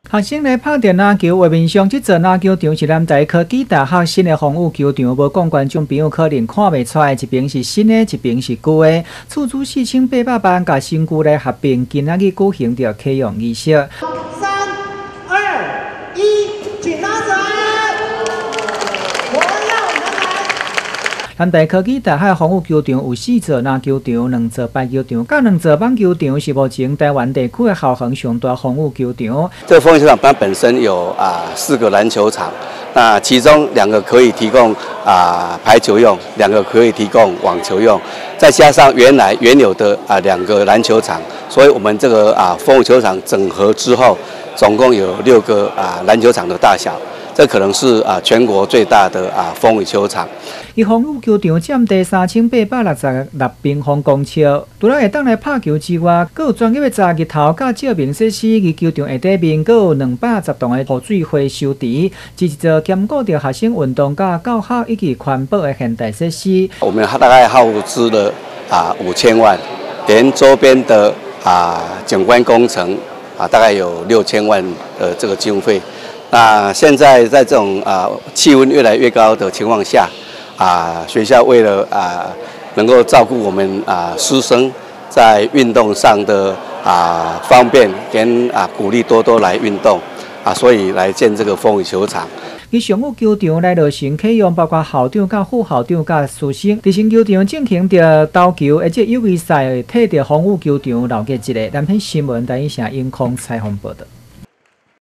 学生来拍电篮球，画面上这座篮球场是南台科技大学新的防务球场，无讲观众朋友可能看袂出来，一边是新的，一边是旧的。斥资4800万，甲新旧来合并，今仔日举行着启用仪式。 3、2、1，请拉绳！ 南台科技大学防务球场有4座篮球场、2座排球场，甲2座网球场，是目前台湾地区的校园上大防务球场。 这个风雨球场它本身有4个篮球场，那其中2个可以提供排球用，2个可以提供网球用，再加上原有的2个篮球场，所以我们这个风雨球场整合之后，总共有6个篮球场的大小。这可能是全国最大的风雨球场。 伊防务球场占地3866平方公尺，除了会当来拍球之外，阁有专业的炸日头、甲照明设施。伊球场下底面阁有210栋的雨水回收池，是一座兼顾着学生运动、甲教学以及环保的现代设施。 我们大概耗资了5000万，连周边的景观工程大概有6000万的这个经费。那现在在这种气温越来越高的情况下，学校为了能够照顾我们师生在运动上的方便，跟鼓励多来运动所以来建这个风雨球场。 伊常务球场来落成启用，包括校长、甲副校长、甲师生。伫新球场进行着投球，而且友谊赛，替着防务球场留个一个。南天新闻台语城音控采访报道。